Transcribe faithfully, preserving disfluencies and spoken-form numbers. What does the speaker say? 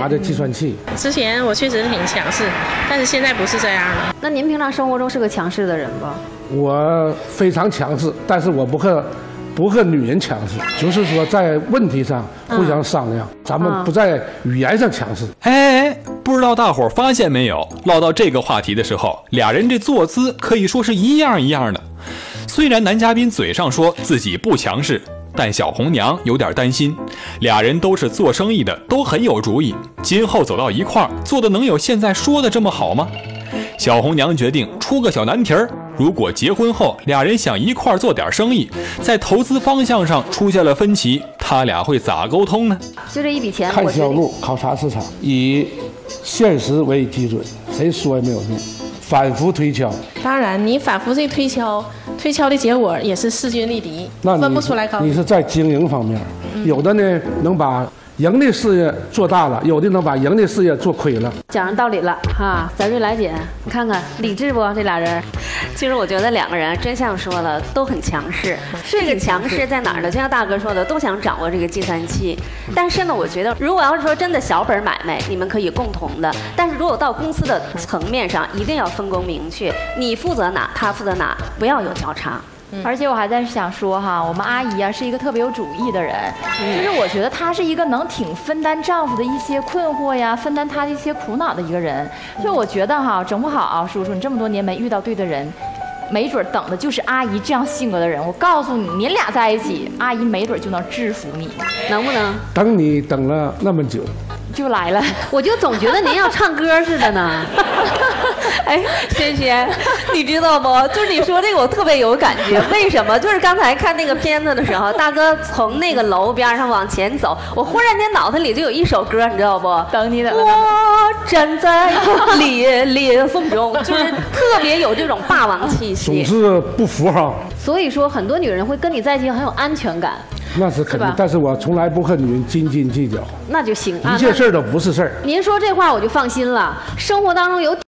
拿着计算器。 之前我确实挺强势，但是现在不是这样了。 那您平常生活中是个强势的人吧？ 我非常强势，但是我不和不和女人强势，就是说在问题上互相商量，嗯、咱们不在语言上强势。 哎，不知道大伙儿发现没有，唠到这个话题的时候，俩人这坐姿可以说是一样一样的。虽然男嘉宾嘴上说自己不强势，但小红娘有点担心，俩人都是做生意的，都很有主意，今后走到一块儿，做的能有现在说的这么好吗？小红娘决定出个小难题儿，如果结婚后俩人想一块儿做点生意，在投资方向上出现了分歧，他俩会咋沟通呢？ 就这一笔钱， 看销路，考察市场，以现实为基准，谁说也没有用，反复推敲。 当然，你反复这推敲，推敲的结果也是势均力敌，分不出来高低。 你是在经营方面，嗯、有的呢能把盈利事业做大了，有的能把盈利事业做亏了。 讲上道理了哈，咱瑞来姐，你看看理智不？这俩人， 其实我觉得两个人真像说了，都很强势。这个强势在哪儿呢？就像大哥说的，都想掌握这个计算器。但是呢，我觉得如果要是说真的小本买卖，你们可以共同的；但是如果到公司的层面上，一定要分工明确，你负责哪，他负责哪，不要有交叉。 嗯、而且我还在想说哈，我们阿姨啊是一个特别有主意的人，嗯、就是我觉得她是一个能挺分担丈夫的一些困惑呀，分担他的一些苦恼的一个人。所以我觉得哈，整不好啊，叔叔你这么多年没遇到对的人，没准等的就是阿姨这样性格的人。我告诉你，您俩在一起，阿姨没准就能制服你， 能不能？ 等你等了那么久， 就来了， 我就总觉得您要唱歌似的呢。 哎，萱萱，你知道不？就是你说这个我特别有感觉。为什么？就是刚才看那个片子的时候，大哥从那个楼边上往前走，我忽然间脑袋里就有一首歌，你知道不？ 等你等。 我站在烈烈风中，就是特别有这种霸王气息。 总是不服哈。 所以说，很多女人会跟你在一起很有安全感。 那是肯定，但是我从来不和女人斤斤计较。 那就行， 一切事儿都不是事儿。 您说这话我就放心了。生活当中有。